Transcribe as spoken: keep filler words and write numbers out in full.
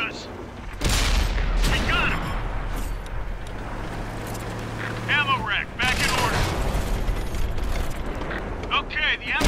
us! We got him! Ammo rack, back in order. Okay, the ammo